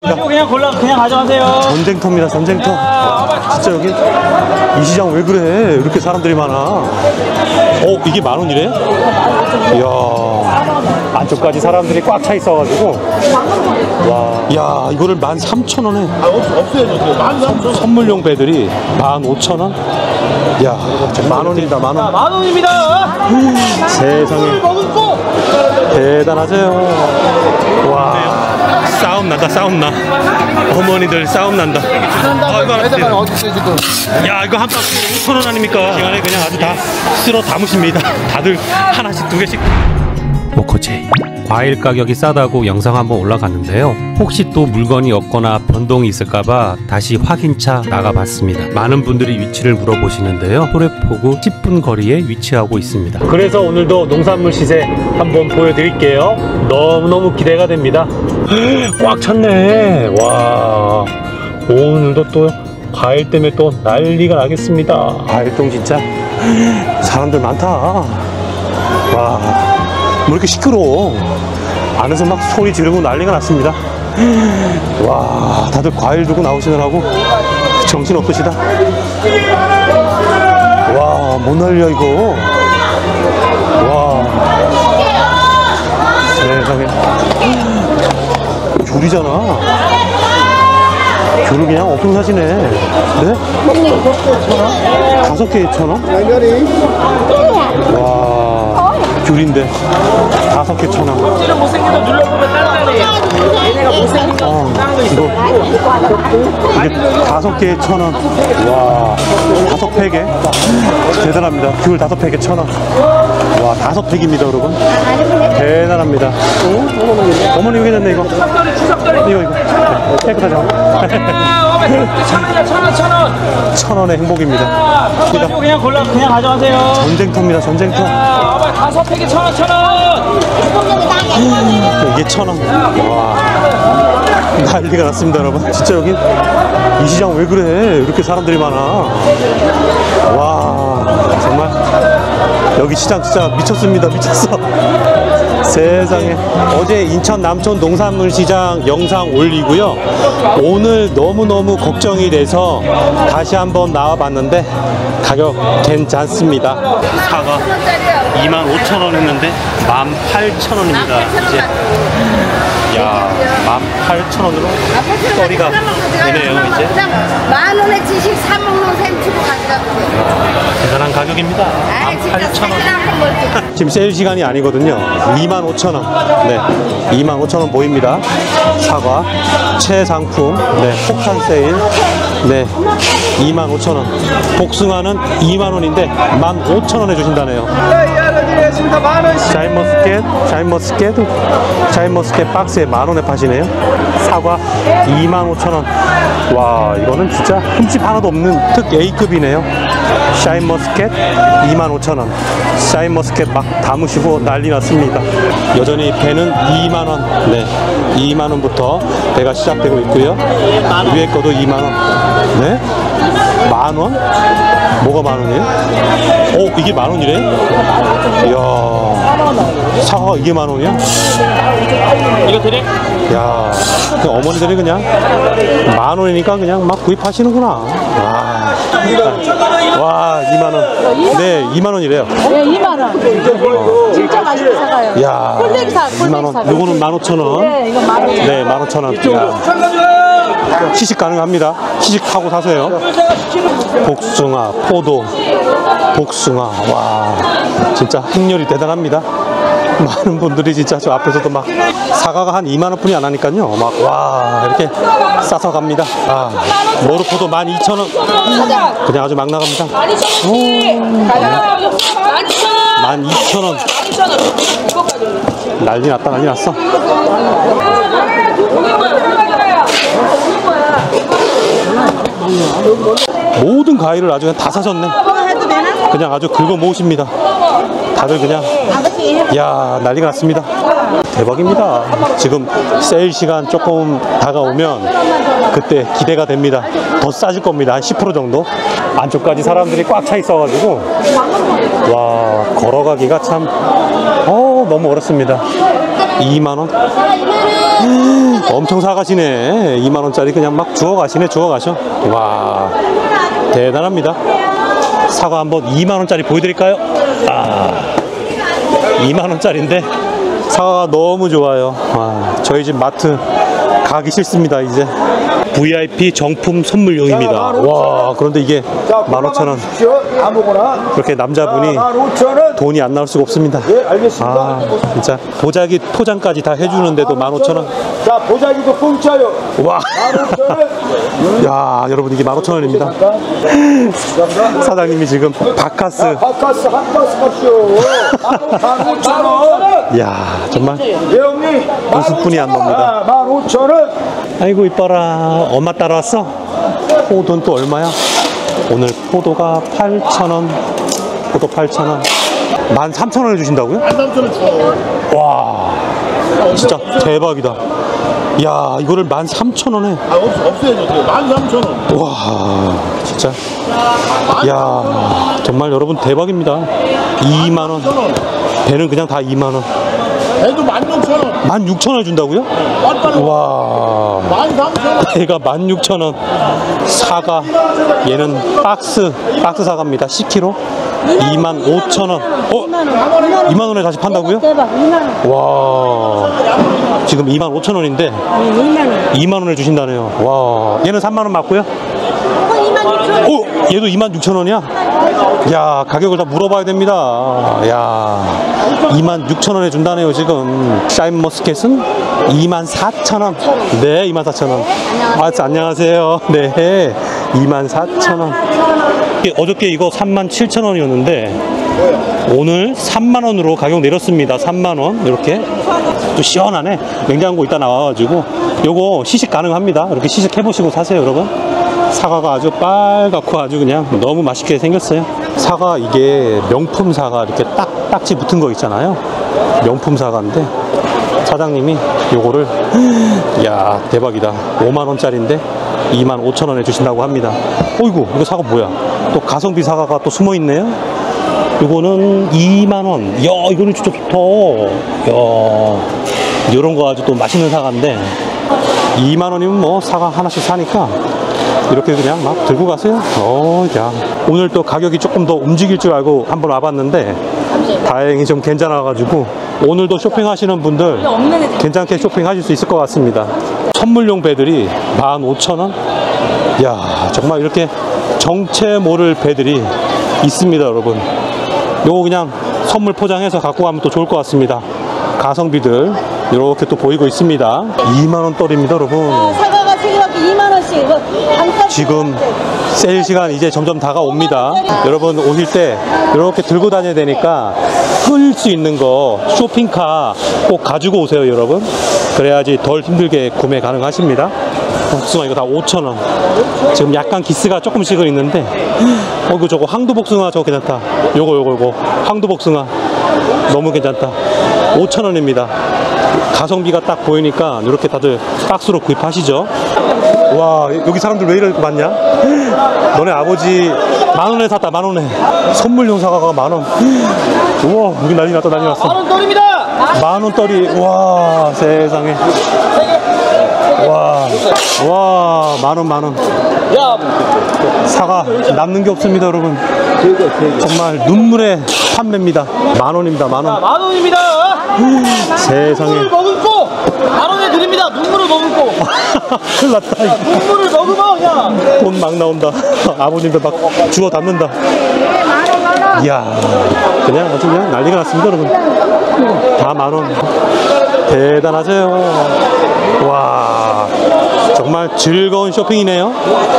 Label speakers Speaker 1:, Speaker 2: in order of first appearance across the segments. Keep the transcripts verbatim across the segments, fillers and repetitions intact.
Speaker 1: 그냥 골라 그냥 가져가세요.
Speaker 2: 전쟁터입니다. 전쟁터. 와, 진짜 여기 이 시장 왜 그래? 이렇게 사람들이 많아. 어, 이게 만 원이래? 이야, 안쪽까지 사람들이 꽉 차 있어가지고. 와, 야, 이거를 만 삼천 원에.
Speaker 3: 아, 없어요.
Speaker 2: 선물용 배들이 만 오천 원? 야, 만 원입니다. 만 원.
Speaker 1: 만 원입니다.
Speaker 2: 세상에. 대단하세요. 와. 싸움 난다, 싸움 나. 어머니들 싸움 난다. 아, 이거 하나 어디 있어요, 지금? 야, 이거 한 박스에 오천 원 아닙니까? 시간에 그냥 아주 다 쓸어 담으십니다. 다들 하나씩 두 개씩. 모코제이. 과일 가격이 싸다고 영상 한번 올라갔는데요. 혹시 또 물건이 없거나 변동이 있을까봐 다시 확인차 나가봤습니다. 많은 분들이 위치를 물어보시는데요. 소래포구 십 분 거리에 위치하고 있습니다. 그래서 오늘도 농산물 시세 한번 보여드릴게요. 너무너무 기대가 됩니다. 꽉 찼네. 와, 오늘도 또 과일 때문에 또 난리가 나겠습니다. 과일동 진짜 사람들 많다. 와, 뭐 이렇게 시끄러워. 안에서 막 소리 지르고 난리가 났습니다. 와, 다들 과일 두고 나오시느라고 정신 없으시다. 와, 못 난리야 이거. 와, 세상에. 귤이잖아. 귤을 그냥 엄청 사시네. 네? 다섯 개에 천 원? 와, 귤인데 다섯 개 천 원.
Speaker 1: 못생겨도 눌러보면 딸딸해. 얘네가 못생긴
Speaker 2: 어, 이거 이게 다섯 개에 천 원. 와, 다섯 팩에 대단합니다. 귤 다섯 팩에 천 원. 와, 다섯 팩입니다, 여러분. 대단합니다. 어머니 여기 있네 이거. 이거 이거. 깨끗하죠.
Speaker 1: 천 원이야, 천 원, 천 원.
Speaker 2: 천 원의 행복입니다.
Speaker 1: 이거 그냥 골라 그냥 가져가세요.
Speaker 2: 전쟁터입니다, 전쟁터.
Speaker 1: 아, 다섯 팩에 천 원, 천 원.
Speaker 2: 이게 천 원. 와, 난리가 났습니다, 여러분. 진짜 여기 이 시장 왜 그래? 이렇게 사람들이 많아. 와, 정말 여기 시장 진짜 미쳤습니다. 미쳤어. 세상에. 어제 인천 남촌 농산물 시장 영상 올리고요. 오늘 너무너무 걱정이 돼서 다시 한번 나와봤는데 가격 괜찮습니다. 사과 이만 오천 원 했는데 만 팔천 원입니다. 이제 야, 만 팔천 원으로 거리가 되네요. 이제
Speaker 4: 만 원에 지식 사 먹는 셈 주고 가져가세요.
Speaker 2: 대단한 가격입니다. 만 팔천 원.
Speaker 4: 원.
Speaker 2: 지금 세일 시간이 아니거든요. 이만 오천 원. 네, 이만 오천 원 보입니다. 사과 최상품. 네, 폭탄 세일. 네, 이만 오천 원. 복숭아는 이만 원인데 만 오천 원에 주신다네요. 샤인머스켓, 샤인머스켓, 샤인머스켓 박스에 만 원에 파시네요. 사과 이만 오천 원. 와, 이거는 진짜 흠집 하나도 없는 특 A급이네요. 샤인머스켓 이만 오천 원. 샤인머스켓 막 담으시고 난리 났습니다. 여전히 배는 이만 원. 네, 이만 원부터 배가 시작되고 있고요. 위에 거도 이만 원. 네? 만 원? 뭐가 만 원이에요? 어, 이게 만 원이래? 이야, 사과가 이게 만 원이야?
Speaker 1: 이거 드려?
Speaker 2: 야, 그 어머니들이 그냥 만 원이니까 그냥 막 구입하시는구나. 와, 와, 이만 원. 네, 이만 원이래요.
Speaker 5: 네, 이만 원. 어. 진짜 맛있게 사가요.
Speaker 2: 야,
Speaker 5: 꼴레기 사, 꼴레기
Speaker 2: 이만 원.
Speaker 5: 사.
Speaker 2: 요거는 만 오천 원.
Speaker 5: 네, 이거 만 원.
Speaker 2: 네, 만 오천 원. 시식 가능합니다. 시식하고 사세요. 복숭아, 포도, 복숭아. 와, 진짜 행렬이 대단합니다. 많은 분들이 진짜 저 앞에서도 막 사과가 한 이만 원뿐이 안 하니까요. 막 와, 이렇게 싸서 갑니다. 아, 모로코도 만 이천 원. 그냥 아주 막 나갑니다. 만 이천 원. 난리 났다, 난리 났어. 모든 과일을 아주 그냥 다 사셨네. 그냥 아주 긁어 모으십니다. 다들 그냥 야, 난리가 났습니다. 대박입니다. 지금 세일 시간 조금 다가오면 그때 기대가 됩니다. 더 싸질 겁니다. 한 십 퍼센트 정도. 안쪽까지 사람들이 꽉 차 있어가지고 와, 걸어가기가 참 어, 너무 어렵습니다. 이만 원. 엄청 사가시네. 이만 원짜리 그냥 막 주워 가시네. 주워 가셔. 와, 대단합니다. 사과 한번 이만 원짜리 보여드릴까요? 아, 이만 원짜리인데 사과가 너무 좋아요. 와, 저희 집 마트 가기 싫습니다 이제. 브이아이피 정품 선물용입니다. 와, 그런데 이게 만 오천 원.
Speaker 3: 아무거나.
Speaker 2: 그렇게 남자분이 돈이 안 나올 수가 없습니다.
Speaker 3: 예, 알겠습니다.
Speaker 2: 아, 진짜 보자기 포장까지 다 해주는데도 만 오천 원.
Speaker 3: 자, 보자기도 공짜요.
Speaker 2: 와,
Speaker 3: 만 오천 원.
Speaker 2: 야, 여러분 이게 만 오천 원입니다. 사장님이 지금 바카스.
Speaker 3: 바카스 한 박스 값이요. 만 오천 원.
Speaker 2: 야, 정말
Speaker 3: 예, 형님.
Speaker 2: 웃음뿐이 안 납니다.
Speaker 3: 만 오천 원.
Speaker 2: 아이고 이뻐라. 엄마 따라왔어? 포도는 또 얼마야? 오늘 포도가 팔천 원. 포도 팔천 원. 만 삼천 원을 주신다고요?
Speaker 3: 만 삼천 원 주세요.
Speaker 2: 와, 진짜 대박이다. 야, 이거를 만 삼천 원에.
Speaker 3: 아, 없, 없어요, 저. 만 삼천 원.
Speaker 2: 와, 진짜. 야, 정말 여러분 대박입니다. 이만 원. 배는 그냥 다 이만 원.
Speaker 3: 애도 만 육천 원.
Speaker 2: 만 육천 원 준다고요? 와,
Speaker 3: 만 삼천 원.
Speaker 2: 배가 만 육천 원. 사과. 얘는 박스, 박스 사과입니다. 십 킬로그램. 이만 오천 원. 어? 이만 원에 다시 판다고요?
Speaker 5: 대박, 이만 원.
Speaker 2: 와, 지금 이만 오천 원인데
Speaker 5: 이만 원.
Speaker 2: 이만 원을 주신다네요. 와, 얘는 삼만 원 맞고요? 오, 얘도 이만 육천 원이야? 야, 가격을 다 물어봐야 됩니다. 야, 이만 육천 원에 준다네요 지금. 샤인머스켓은 이만 사천 원. 네, 이만 사천 원. 아, 안녕하세요. 네, 이만 사천 원. 어저께 이거 삼만 칠천 원이었는데 오늘 삼만 원으로 가격 내렸습니다. 삼만 원. 이렇게 또 시원하네. 냉장고 이따 나와가지고 요거 시식 가능합니다. 이렇게 시식해보시고 사세요 여러분. 사과가 아주 빨갛고 아주 그냥 너무 맛있게 생겼어요. 사과 이게 명품 사과 이렇게 딱 딱지 붙은 거 있잖아요. 명품 사과인데 사장님이 요거를, 야, 대박이다. 오만 원짜리인데 이만 오천 원에 주신다고 합니다. 어이구, 이거 사과 뭐야? 또 가성비 사과가 또 숨어 있네요. 요거는 이만 원. 야, 이거는 진짜 좋다. 야, 요런 거 아주 또 맛있는 사과인데 이만 원이면 뭐 사과 하나씩 사니까 이렇게 그냥 막 들고 가세요. 어, 야, 오늘 또 가격이 조금 더 움직일 줄 알고 한번 와봤는데 다행히 좀 괜찮아가지고 오늘도 쇼핑하시는 분들 괜찮게 쇼핑하실 수 있을 것 같습니다. 선물용 배들이 만 오천 원. 야, 정말 이렇게 정체 모를 배들이 있습니다 여러분. 요거 그냥 선물 포장해서 갖고 가면 또 좋을 것 같습니다. 가성비들 이렇게 또 보이고 있습니다. 이만 원 떨입니다 여러분.
Speaker 5: 사과가 세 개밖에 이만 원씩. 이거 한
Speaker 2: 지금 세일 시간 이제 점점 다가옵니다. 여러분 오실 때 이렇게 들고 다녀야 되니까 끌 수 있는 거 쇼핑카 꼭 가지고 오세요 여러분. 그래야지 덜 힘들게 구매 가능하십니다. 복숭아 이거 다 오천 원. 지금 약간 기스가 조금씩은 있는데 어, 이거 저거 황도복숭아 저거 괜찮다. 요거 요거 요거 황도복숭아 너무 괜찮다. 오천 원입니다. 가성비가 딱 보이니까 이렇게 다들 박스로 구입하시죠. 와, 여기 사람들 왜 이렇게 많냐? 너네 아버지 만 원에 샀다. 만 원에 선물용 사과가 만 원. 우와, 여기 난리 났다. 난리 났어.
Speaker 3: 만 원 떨입니다.
Speaker 2: 만 원 떨이. 와, 세상에. 와, 와, 만 원, 만 원. 사과 남는 게 없습니다, 여러분. 정말 눈물의 판매입니다. 만 원입니다, 만 원.
Speaker 1: 만 원입니다.
Speaker 2: 세상에.
Speaker 1: 눈물을 머금고 만 원에 드립니다. 눈물을 머금고.
Speaker 2: 큰일 났다. 이거.
Speaker 1: 눈물을 머금어 그냥.
Speaker 2: 돈 막 나온다. 아버님도 막 주워 담는다. 이야, 그냥 아주 그냥 난리가 났습니다, 여러분. 다 만 원. 대단하세요. 와, 정말 즐거운 쇼핑이네요.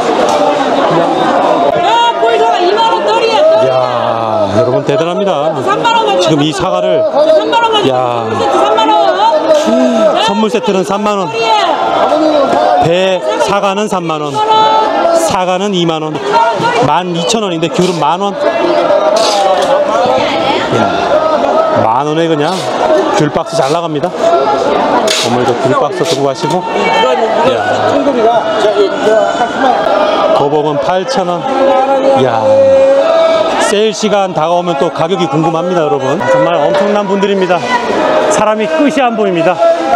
Speaker 5: 야, 꿀사과 이만 원 떨이야.
Speaker 2: 이야, 여러분 대단합니다.
Speaker 5: 삼만 원 가지고.
Speaker 2: 지금 이 사과를
Speaker 5: 삼만 원 가지고.
Speaker 2: 야.
Speaker 5: 세트 삼만 원.
Speaker 2: 선물 세트는 삼만 원. 배 사과는 삼만 원. 사과는 이만 원. 만 이천 원인데 귤은 만 원. 이야, 만 원에 그냥 귤 박스 잘 나갑니다. 어머니도 귤 박스 들고 가시고. 이야. 도복은 팔천 원. 이야. 세일 시간 다가오면 또 가격이 궁금합니다, 여러분. 정말 엄청난 분들입니다. 사람이 끝이 안 보입니다.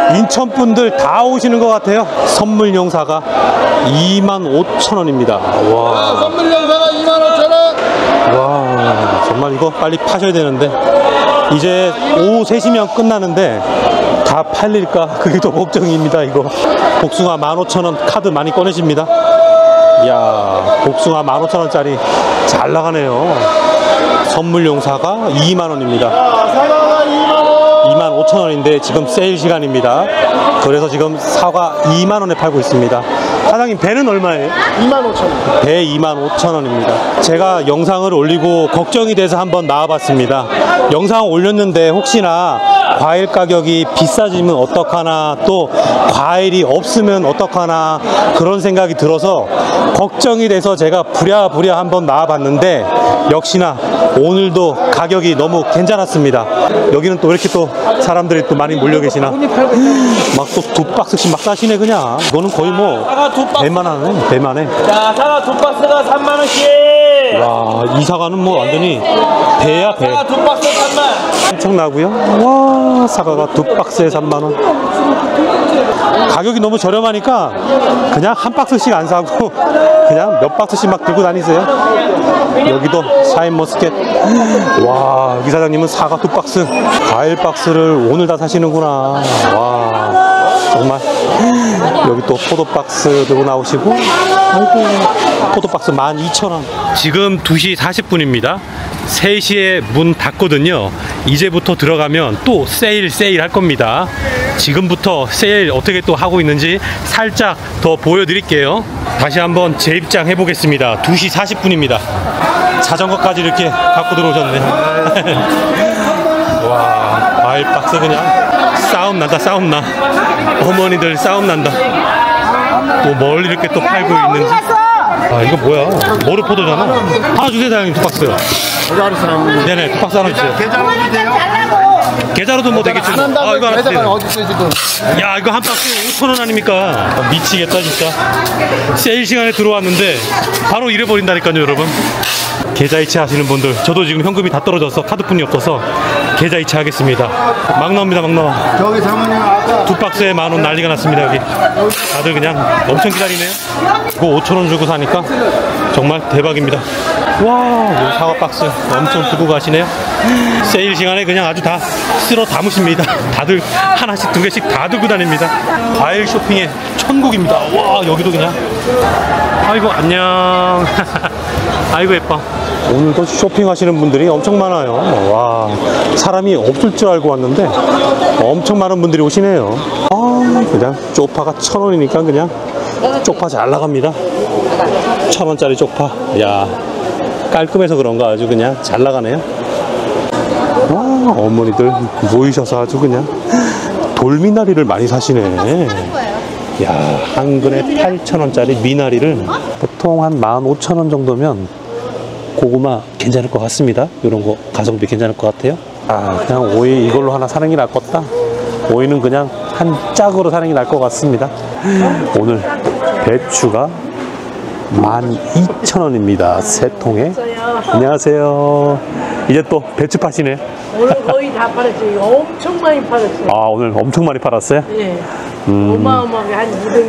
Speaker 2: 인천 분들 다 오시는 것 같아요. 선물용 사과 이만 오천 원입니다. 와.
Speaker 3: 선물용 사과 이만 오천 원.
Speaker 2: 와, 정말 이거 빨리 파셔야 되는데 이제 오후 세 시면 끝나는데 다 팔릴까 그게 더 걱정입니다. 이거 복숭아 만 오천 원 카드 많이 꺼내십니다. 이야, 복숭아 만 오천 원짜리 잘 나가네요. 선물용 사과 이만 원입니다.
Speaker 3: 사과가 이만 원.
Speaker 2: 이만 오천 원인데 지금 세일 시간입니다. 그래서 지금 사과 이만 원에 팔고 있습니다. 사장님, 배는 얼마예요?
Speaker 3: 이만 오천 원.
Speaker 2: 배 이만 오천 원입니다. 제가 영상을 올리고 걱정이 돼서 한번 나와봤습니다. 영상 올렸는데 혹시나 과일 가격이 비싸지면 어떡하나, 또 과일이 없으면 어떡하나 그런 생각이 들어서 걱정이 돼서 제가 부랴부랴 한번 나와봤는데 역시나 오늘도 가격이 너무 괜찮았습니다. 여기는 또 이렇게 또 사람들이 또 많이 몰려 계시나. 막 또 두 박스씩 막 사시네 그냥. 이거는 거의 뭐 배만하네, 배만해.
Speaker 1: 자, 사과 두 박스가 삼만 원씩.
Speaker 2: 와, 이 사과는 뭐 완전히 배야 배.
Speaker 1: 사과 두 박스 삼만.
Speaker 2: 엄청나고요. 와, 사과가 두 박스에 삼만 원. 가격이 너무 저렴하니까 그냥 한 박스씩 안 사고 그냥 몇 박스씩 막 들고 다니세요. 여기도 샤인머스켓. 와, 여기 사장님은 사과 두 박스, 과일 박스를 오늘 다 사시는구나. 와, 정말. 여기 또 포도박스 들고 나오시고, 아이고, 포도박스 만 이천 원. 지금 두 시 사십 분입니다. 세 시에 문 닫거든요. 이제부터 들어가면 또 세일 세일 할 겁니다. 지금부터 세일 어떻게 또 하고 있는지 살짝 더 보여드릴게요. 다시 한번 재입장 해보겠습니다. 두 시 사십 분입니다. 자전거까지 이렇게 갖고 들어오셨네. 와, 과일 박스 그냥 싸움 난다, 싸움 나. 어머니들 싸움 난다. 또 뭘 이렇게 또 팔고 있는지. 아, 이거 뭐야? 모르 포도잖아. 하나 주세요, 사장님. 두 박스요. 네네, 두 박스 하나 주세요. 계좌로도 뭐 되겠지. 아, 이거 하나 주세요. 야, 이거 한 박스에 오천 원 아닙니까? 아, 미치겠다 진짜. 세일 시간에 들어왔는데 바로 잃어버린다니까요, 여러분. 계좌 이체 하시는 분들, 저도 지금 현금이 다 떨어져서 카드뿐이 없어서 계좌 이체 하겠습니다. 막 나옵니다, 막 나와.
Speaker 3: 저기 사모님 아까
Speaker 2: 두 박스에 만 원 난리가 났습니다. 여기 다들 그냥 엄청 기다리네요. 이거 오천 원 주고 사니까 정말 대박입니다. 와, 사과 박스 엄청 두고 가시네요. 세일 시간에 그냥 아주 다 쓸어 담으십니다. 다들 하나씩 두 개씩 다 들고 다닙니다. 과일 쇼핑의 천국입니다. 와, 여기도 그냥. 아이고, 안녕. 아이고, 예뻐. 오늘도 쇼핑하시는 분들이 엄청 많아요. 와, 사람이 없을 줄 알고 왔는데 엄청 많은 분들이 오시네요. 아, 그냥 쪽파가 천 원이니까 그냥 쪽파 잘 나갑니다. 천 원짜리 쪽파. 야, 깔끔해서 그런가 아주 그냥 잘 나가네요. 와, 어머니들 모이셔서 아주 그냥 돌미나리를 많이 사시네. 야, 한 근에 팔천 원짜리 미나리를 보통 한 만 오천 원 정도면 고구마 괜찮을 것 같습니다. 이런 거 가성비 괜찮을 것 같아요. 아, 그냥 오이 이걸로 하나 사는 게 낫겠다. 오이는 그냥 한 짝으로 사는 게 나을 것 같습니다. 오늘 배추가 만 이천 원입니다. 세 통에. 안녕하세요. 이제 또 배추 파시네.
Speaker 5: 오늘 거의 다 팔았어요. 엄청 많이 팔았어요.
Speaker 2: 아, 오늘 엄청 많이 팔았어요?
Speaker 5: 예.
Speaker 2: 음.
Speaker 5: 어마어마하게 한 이백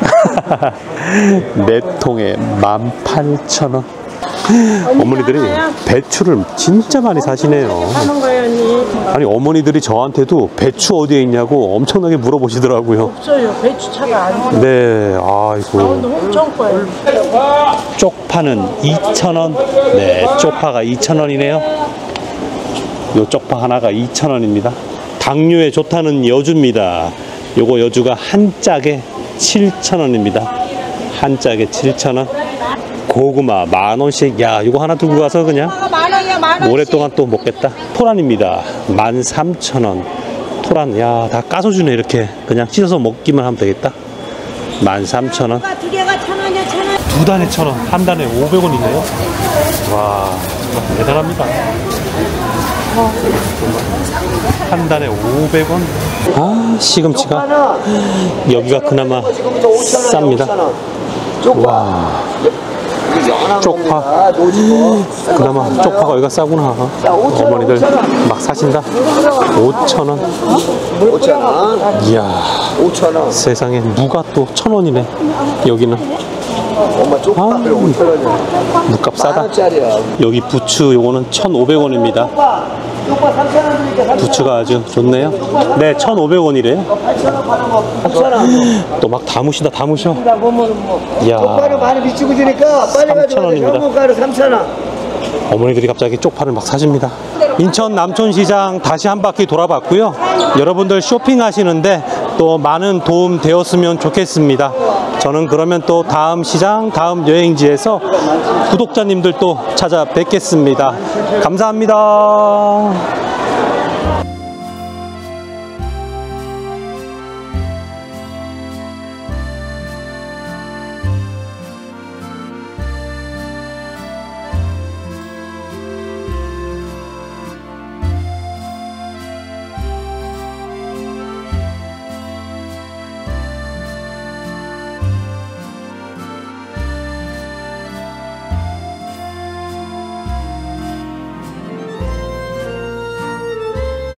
Speaker 5: 리터.
Speaker 2: 네 통에 만 팔천 원. 어머니들이 배추를 진짜 많이 사시네요.
Speaker 5: 사는 거예요, 언니?
Speaker 2: 아니, 어머니들이 저한테도 배추 어디에 있냐고 엄청나게 물어보시더라고요.
Speaker 5: 없어요. 배추차가 안 돼요.
Speaker 2: 네, 아이고.
Speaker 5: 엄청 커요.
Speaker 2: 쪽파는 이천 원. 네, 쪽파가 이천 원이네요. 요 쪽파 하나가 이천 원입니다. 당뇨에 좋다는 여주입니다. 요거 여주가 한 짝에 칠천 원입니다. 한 짝에 칠천 원. 고구마 만 원씩. 야, 이거 하나 들고 가서 그냥 오랫동안 또 먹겠다. 토란입니다. 만 삼천 원. 토란, 야, 다 까서 주네. 이렇게 그냥 씻어서 먹기만 하면 되겠다. 만 삼천 원.
Speaker 4: 두 개가 천 원이야, 천 원.
Speaker 2: 두 단에 천 원, 한 단에 오백 원이네요. 와, 정말 대단합니다. 한 단에 오백 원. 아, 시금치가 여기가 그나마 쌉니다. 와, 쪽파. 그나마 쪽파가 여기가 싸구나. 어머니들 막 사신다. 오천 원.
Speaker 3: 오천 원.
Speaker 2: 이야,
Speaker 3: 오천 원.
Speaker 2: 세상에 무가 또 천 원이네. 여기는.
Speaker 3: 엄마 쪽파를 오천 원이야.
Speaker 2: 무값
Speaker 3: 만
Speaker 2: 싸다.
Speaker 3: 원짜리야.
Speaker 2: 여기 부추 요거는 천오백 원입니다.
Speaker 3: 쪽파 삼천 원 드릴게.
Speaker 2: 부추가 아주 좋네요. 네, 천오백 원이래요.
Speaker 3: 삼천 원.
Speaker 2: 또 막 담으시다 담으셔. 이야,
Speaker 3: 쪽파를 많이 비추고 주니까 빨리
Speaker 2: 삼천
Speaker 3: 가져와.
Speaker 2: 원입니다.
Speaker 3: 현금가루 삼천 원.
Speaker 2: 어머니들이 갑자기 쪽파를 막 사십니다. 인천 남촌시장 다시 한 바퀴 돌아봤고요. 여러분들 쇼핑하시는데 또 많은 도움 되었으면 좋겠습니다. 저는 그러면 또 다음 시장, 다음 여행지에서 구독자님들 또 찾아뵙겠습니다. 감사합니다.